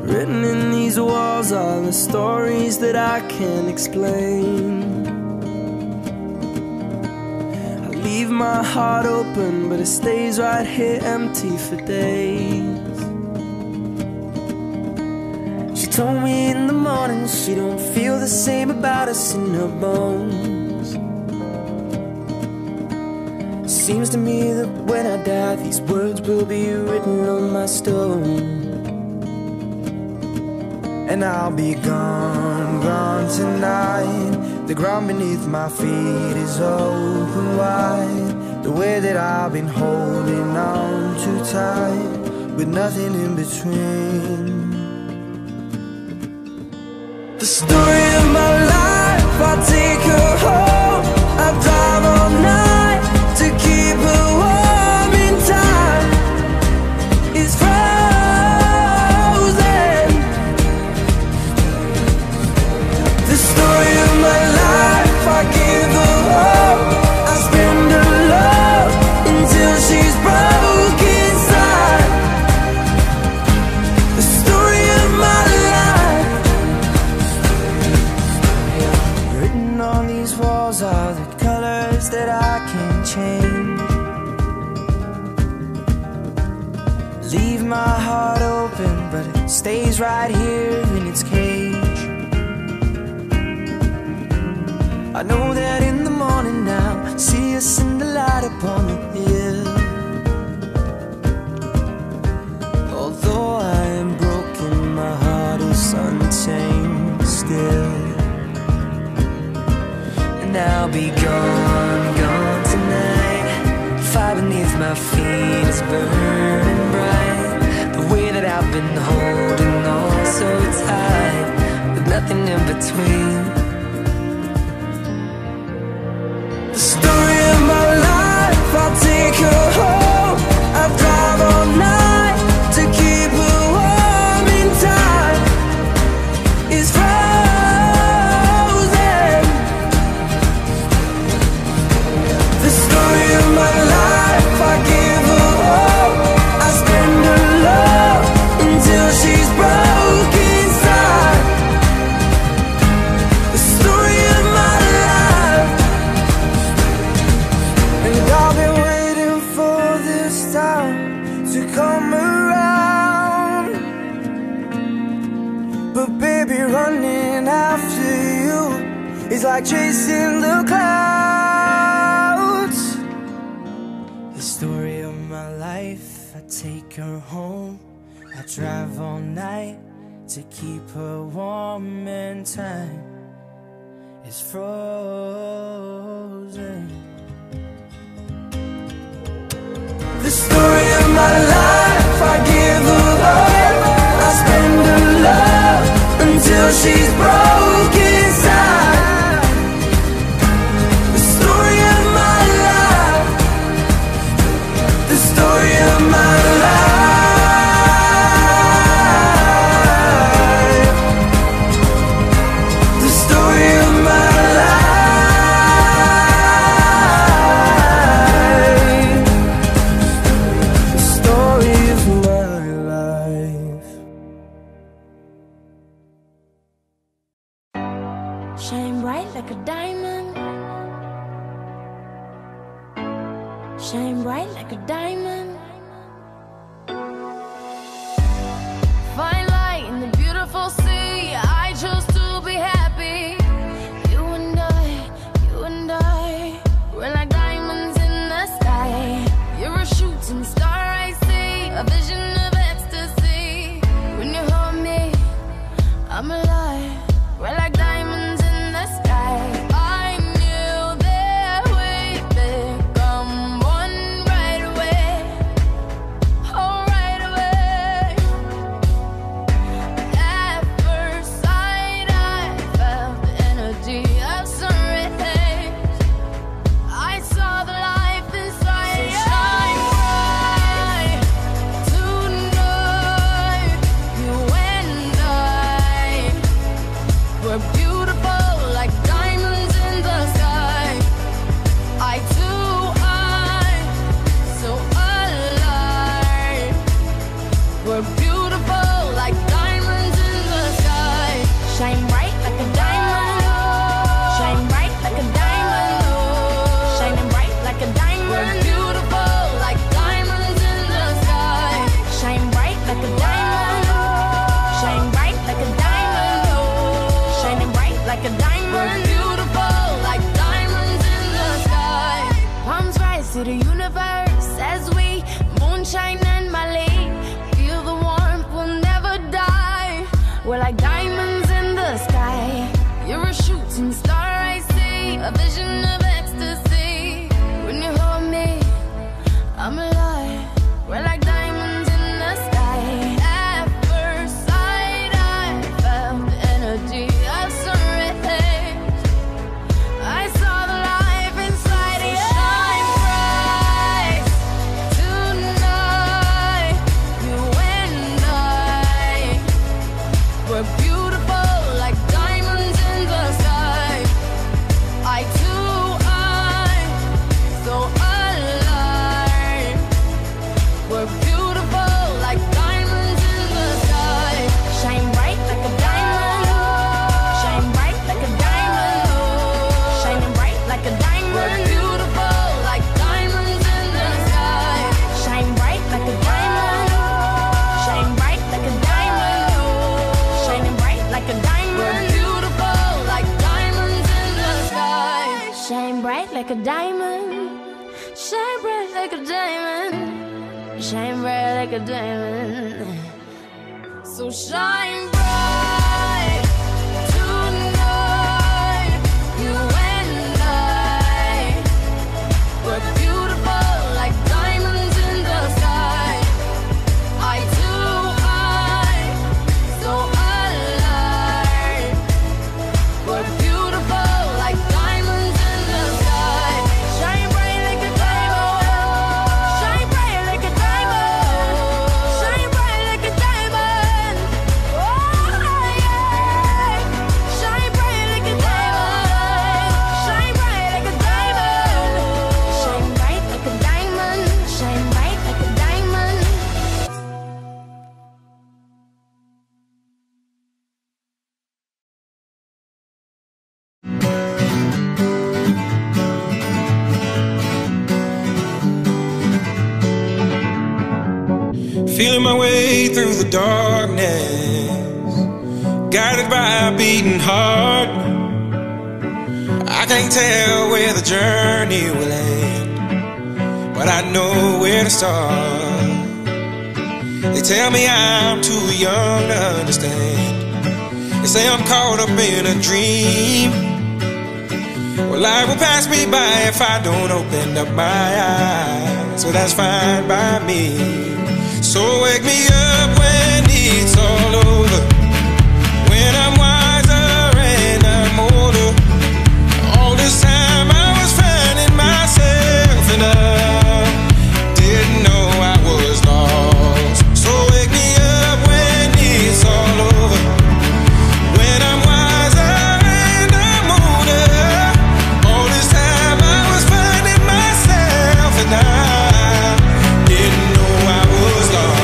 Written in these walls are the stories that I can't explain. I leave my heart open, but it stays right here empty for days. She told me in the morning she don't feel the same about us in her bones. Seems to me that when I die, these words will be written on my stone. And I'll be gone, gone tonight. The ground beneath my feet is open wide. The way that I've been holding on too tight, with nothing in between. The story of my life, I take her home. I drive all night to keep her warm in time. It's frozen. The story of my life, I give her hope. I spend her love until she's broke inside. The story of my life. Written on these walls are the colors that I can't change. Leave my heart open, but it stays right here in its cage. I know that in the morning now, see us in the light upon the hill. Although I am broken, my heart is untamed still. And I'll be gone, gone tonight. Fire beneath my feet is burning bright. The way that I've been holding on so tight, with nothing in between. The story of my life, I'll take her home. I drive all night to keep her warm in time. It's frozen. The story of my life, I give her hope. I spend her love until she's broke inside. The story of my life. And I've been waiting for this time to come around. But baby, running after you is like chasing the clouds. The story of my life, I take her home. I drive all night to keep her warm and time is frozen. The story of my life, I give her hope. I spend her love until she's broke inside. The story of my life. The story of my life. The story of my life. The story of my life. Shine bright like a diamond. Shine bright like a diamond. Find light in the beautiful sea. I chose to be happy. You and I, we're like diamonds in the sky. You're a shooting star, I see, a vision of ecstasy. When you hold me, I'm alive. We're like diamonds in the sky. I knew that we'd become one right away. Oh, right away. At first sight, I felt the energy of sun rays. I saw the life inside. So shine bright tonight. You and I, we're beautiful like diamonds in the sky. Eye to eye, so alive. We're beautiful like diamonds to the universe as we moonshine and Mali. Feel the warmth, we'll never die. We're like diamonds in the sky. You're a shooting star, I see a vision of ecstasy. When you hold me, I'm alive. We're like diamonds in the sky. At first sight, I felt the energy of surrender. I saw the life inside you. Shine bright tonight. You and I, we're beautiful like diamonds in the sky. Eye to eye, so alive. We're beautiful like diamonds in the sky. Shine bright like a diamond. Shine bright like a diamond. Shining bright like a diamond. We're beautiful like diamonds in the sky. Shine bright like a diamond. Shine bright like a diamond. Shining bright like a diamond. We're beautiful like diamonds in the sky. Shine bright like a diamond. Shine bright like a diamond. Shine bright like a diamond. So shine bright tonight. You and I, we're beautiful like diamonds in the sky. Eye to eye, so alive. We're beautiful like diamonds in the sky. Shine bright like a diamond. Shine bright like a diamond. Shine bright like a diamond. Oh yeah. Shine bright like a diamond. Shine bright like a diamond. Shine bright like a diamond. Shine bright like a diamond. Feeling my way through the darkness, guided by a beating heart. I can't tell where the journey will end, but I know where to start. They tell me I'm too young to understand. They say I'm caught up in a dream. Well, life will pass me by if I don't open up my eyes, so that's fine by me. So wake me up when it's all over, when I'm wiser and I'm older. All this time I was finding myself and I didn't know I was lost. So wake me up when it's all over, when I'm wiser and I'm older. All this time I was finding myself and I didn't know I was lost.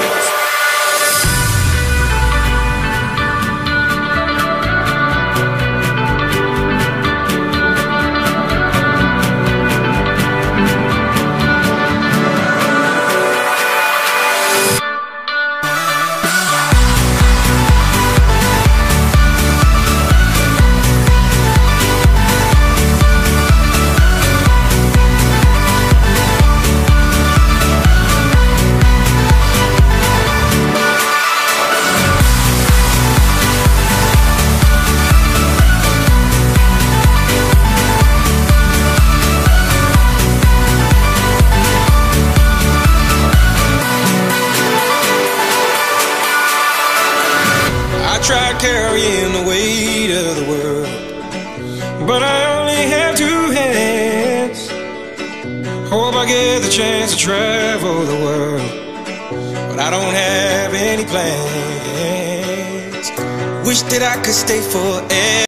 Tried carrying the weight of the world, but I only have two hands. Hope I get the chance to travel the world, but I don't have any plans. Wish that I could stay forever.